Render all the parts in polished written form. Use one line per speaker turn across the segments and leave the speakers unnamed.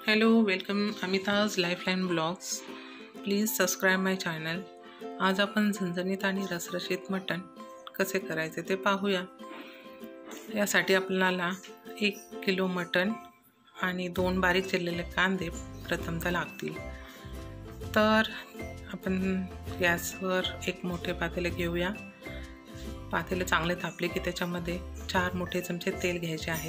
Hello, welcome अमिताज lifeline blogs. Please subscribe my channel. आज आपण झणझणीत आणि रसरशीत मटण कसे करायचे ते पाहूया. यासाठी आपल्याला 1 किलो मटण आणि 2 बारीक चिरलेले कांदे प्रथमतः लागतील. तर आपण गॅसवर एक मोठे पातेले घेऊया. पातेले चांगले तापले की त्याच्यामध्ये 4 मोठे चमचे तेल घ्यायचे आहेत.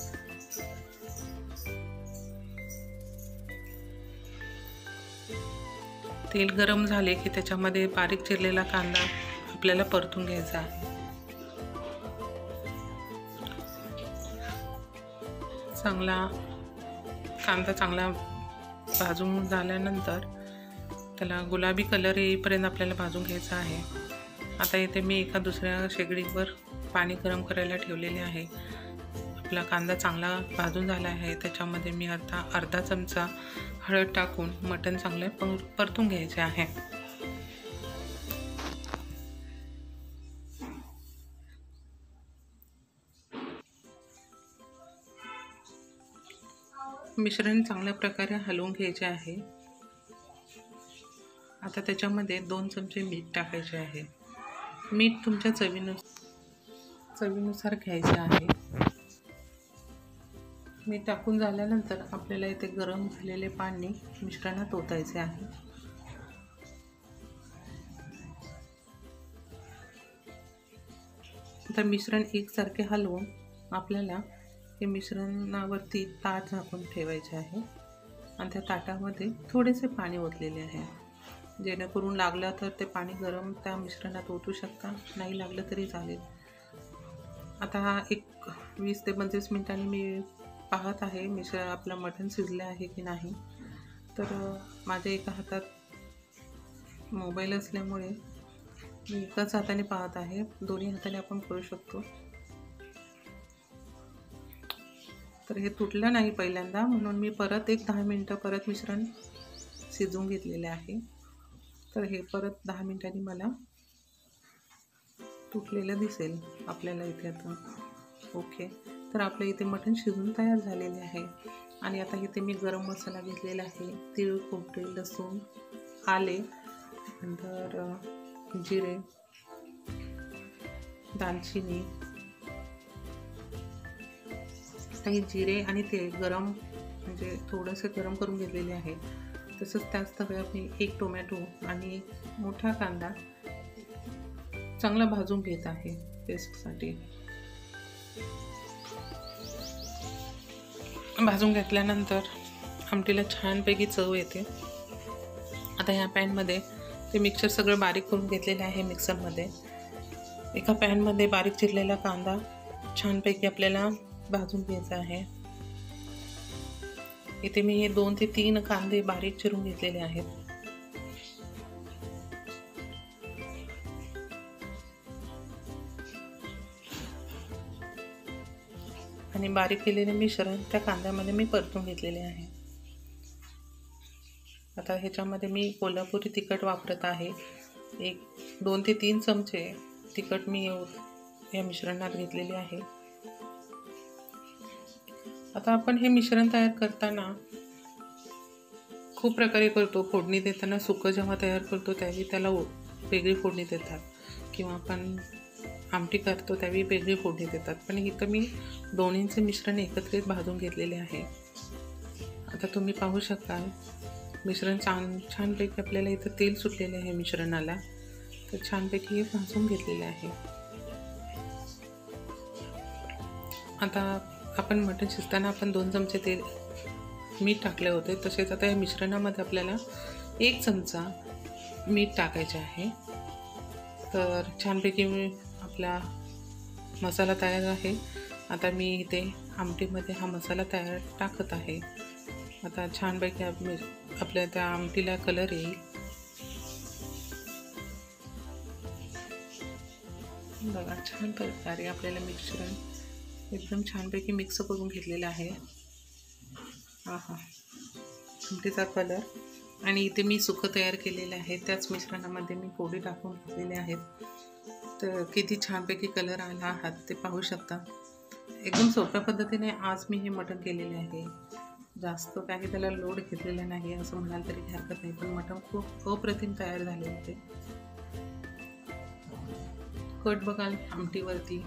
तेल गरम झाले की त्याच्यामध्ये बारीक चिरलेला कांदा आपल्याला परतून घ्यायचा आहे. कांदा चांगला भाजून झाल्यानंतर त्याला गुलाबी कलर येईपर्यंत आपल्याला भाजून घ्यायचा आहे. आता इथे मी एका दुसऱ्या शेगडीवर पाणी गरम करायला ठेवलेले आहे. आपला कांदा चांगला भाजून झाला आहे. त्याच्यामध्ये मी अर्धा चमचा हळद टाकून मटण चांगले परतून घ्यायचे आहे. मिश्रण चांगल्या प्रकारे हलवून घ्यायचे आहे. आता त्याच्यामध्ये 2 चमचे मीठ टाकायचे आहे. मीठ तुमच्या चवीनुसार घ्यायचे आहे. मीठ टाकून झाल्यानंतर आपल्याला इथे गरम झालेले पाणी मिश्रणात ओतायचे आहे. आता मिश्रण एकसारखे हलवून आपल्याला हे मिश्रणावरती ताट झाकून ठेवायचे आहे आणि त्या ताटामध्ये थोडेसे पाणी ओतलेले आहे. जेणेकरून लागलं तर ते पाणी गरम त्या मिश्रणात ओतू शकता, नाही लागलं तरी चालेल. आता एक 20 ते 25 मिनिटांनी मी पाहत आहे आपलं मटण शिजलं आहे की नाही. तर माझ्या एका हातात मोबाईल असल्यामुळे मी एकाच हाताने पाहत आहे. दोन्ही हाताने आपण करू शकतो. तर हे तुटलं नाही पहिल्यांदा, म्हणून मी परत एक 10 मिनटं परत मिश्रण शिजवून घेतलेले आहे. तर हे परत 10 मिनिटांनी मला तुटलेलं दिसेल आपल्याला इथे. आता ओके, तर आपल्या इथे मटण शिजून तयार झालेले आहे. आणि आता इथे मी गरम मसाला घेतलेला आहे. तीळ, खोबरे, लसूण, आले, नंतर जिरे, दालचिनी. काही जिरे आणि तेल म्हणजे थोडंसं गरम करून घेतलेले आहे. तसंच त्याच तव्यावर मी 1 टोमॅटो आणि मोठा कांदा चांगला भाजून घेत आहे पेस्टसाठी. भाजून घेतल्यानंतर आमटीला छानपैकी चव येते. आता ह्या पॅनमध्ये ते मिक्सर सगळं बारीक करून घेतलेलं आहे. मिक्सरमध्ये एका पॅनमध्ये बारीक चिरलेला कांदा छानपैकी आपल्याला भाजून घ्यायचा आहे. इथे मी 2 ते 3 कांदे बारीक चिरून घेतलेले आहेत. आणि बारीक केलेले मिश्रण त्या कांद्यामध्ये मी परतून घेतलेले आहे. आता ह्याच्यामध्ये मी कोल्हापुरी तिखट वापरत आहे. 2 ते 3 चमचे तिखट मी या मिश्रणात घेतलेले आहे. आता आपण हे मिश्रण तयार करताना खूप प्रकारे करतो. फोडणी देताना सुकं जेव्हा तयार करतो त्यावेळी त्याला वेगळी फोडणी देतात, किंवा आपण आमटी करतो त्यावेळी वेगळी फोडणी देतात. पण इथं मी दोन्हींचे मिश्रण एकत्रित भाजून घेतलेले आहे. आता तुम्ही पाहू शकता मिश्रण छानपैकी आपल्याला इथं तेल सुटलेले आहे मिश्रणाला. तर छानपैकी हे भाजून घेतलेले आहे. आता आपण मटण शिजताना आपण 2 चमचे मीठ टाकले होते. तसेच आता या मिश्रणामध्ये आपल्याला 1 चमचा मीठ टाकायचे आहे. तर छानपैकी आपला मसाला तयार आहे. आता मी इथे आमटीमध्ये हा मसाला टाकत आहे. आता छानपैकी आपल्या त्या आमटीला कलर येईल. बघा, छान प्रकारे आपल्याला मिश्रण एकदम छानपैकी मिक्स करून घेतलेलं आहे. आमटीचा कलर. आणि इथे मी सुकं तयार केलेलं आहे. त्याच मिश्रणामध्ये मी फोडी टाकून घेतलेले आहेत. तर किती छानपैकी कलर आला आहात ते पाहू शकता. एकदम सोप्या पद्धतीने आज मी हे मटण केलेले आहे. जास्त काही त्याला लोड घेतलेला नाही असं म्हणाल तरी हरकत नाही, पण मटण खूप अप्रतिम तयार झाले होते. कट बघाल आमटीवरती.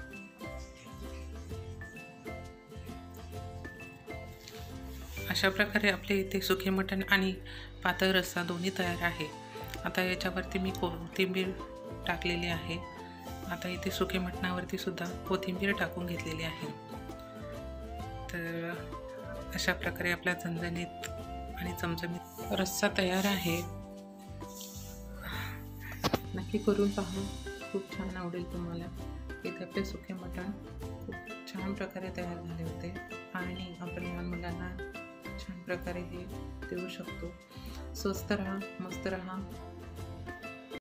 अशा प्रकारे आपले इथे सुके मटण आणि पातळ रस्सा दोन्ही तयार आहे. आता याच्यावरती मी कोथिंबीर टाकलेली आहे. आता इथे सुके मटणावरती सुद्धा कोथिंबीर टाकून घेतलेली आहे. तर अशा प्रकारे आपला झणझणीत आणि चमचमीत रस्सा तयार आहे. नक्की करून पहा, खूप छान आवडेल तुम्हाला. इथे आपले सुके मटण खूप छान प्रकारे तयार झाले होते आणि आपण लहान मुलांना छान प्रकारे हे देऊ शकतो. स्वस्त राहा, मस्त राहा.